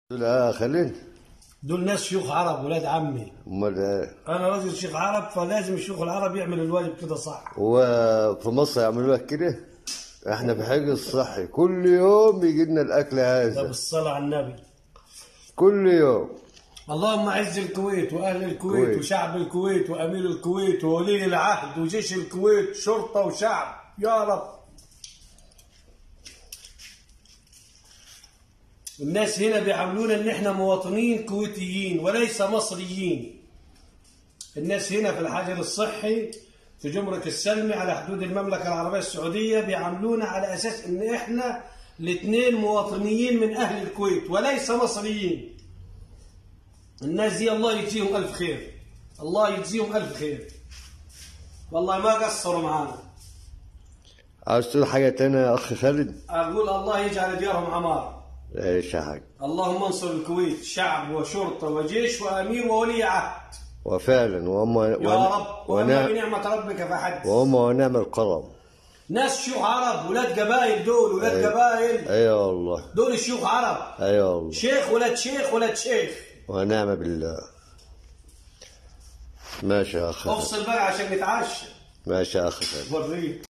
لا خليل. دول ناس شيوخ عرب ولاد عمي. امال ايه؟ انا راجل شيخ عرب، فلازم الشيوخ العرب يعمل الواجب كده صح. وفي مصر يعملوا لك كده؟ احنا في حجر صحي كل يوم يجي لنا الاكل ده هذا، بالصلاة على النبي. كل يوم. اللهم اعز الكويت واهل الكويت كويت. وشعب الكويت وامير الكويت وولي العهد وجيش الكويت شرطة وشعب يا رب. الناس هنا بيعاملونا ان احنا مواطنين كويتيين وليس مصريين. الناس هنا في الحجر الصحي في جمرك السلمي على حدود المملكة العربية السعودية بيعاملونا على اساس ان احنا الاثنين مواطنيين من اهل الكويت وليس مصريين. الناس دي الله يجزيهم الف خير، الله يجزيهم الف خير، والله ما قصروا معانا. عاوز تقول حاجه تانية يا اخ خالد؟ اقول الله يجعل ديارهم عمار. ايش يا حاج؟ اللهم انصر الكويت شعب وشرطة وجيش وامير وولي عهد. وفعلا يا رب. واما بنعمة ربك فحدث. ونعم الكرم. ناس شيوخ عرب ولاد قبائل، دول ولاد قبائل. ايوه والله. دول الشيوخ عرب. ايوه والله. شيخ ولاد شيخ ولاد شيخ. ونعم بالله. ماشي يا اخ. افصل بقى عشان نتعشى. ماشي يا اخ. وريك.